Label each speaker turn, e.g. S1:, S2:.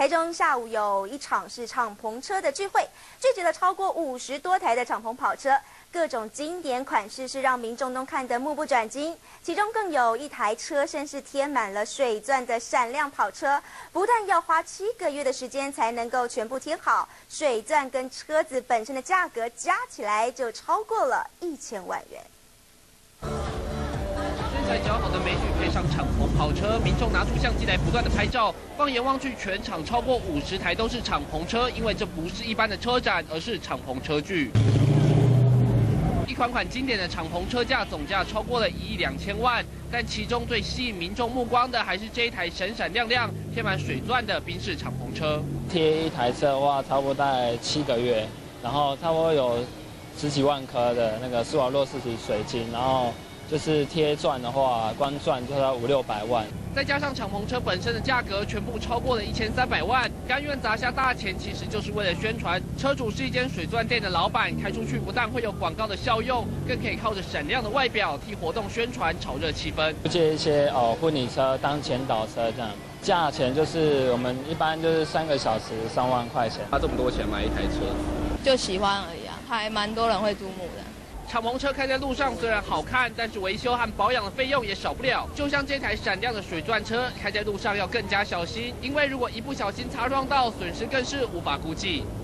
S1: 台中下午有一场是敞篷车的聚会，聚集了超过50多台的敞篷跑车，各种经典款式是让民众都看得目不转睛。其中更有一台车身是贴满了水钻的闪亮跑车，不但要花7个月的时间才能够全部贴好，水钻跟车子本身的价格加起来就超过了1000万元。
S2: 身材姣好的美女配上敞篷跑车，民众拿出相机来不断的拍照。放眼望去，全场超过50台都是敞篷车，因为这不是一般的车展，而是敞篷车具。一款款经典的敞篷车架总价超过了1亿2000万，但其中最吸引民众目光的还是这一台闪闪亮亮、贴满水钻的宾士敞篷车。
S3: 贴一台车的话，差不多大概7个月，然后差不多有10几万颗的那个施瓦洛世奇水晶，然后。 就是贴钻的话，光钻就要500-600万，
S2: 再加上敞篷车本身的价格全部超过了1300万，甘愿砸下大钱，其实就是为了宣传。车主是一间水钻店的老板，开出去不但会有广告的效用，更可以靠着闪亮的外表替活动宣传，炒热气氛。
S3: 借一些婚礼车当前导车这样，价钱就是我们一般就是3个小时3万块钱。
S4: 花这么多钱买一台车，
S5: 就喜欢而已啊，还蛮多人会注目的。
S2: 敞篷车开在路上虽然好看，但是维修和保养的费用也少不了。就像这台闪亮的水钻车，开在路上要更加小心，因为如果一不小心擦撞到，损失更是无法估计。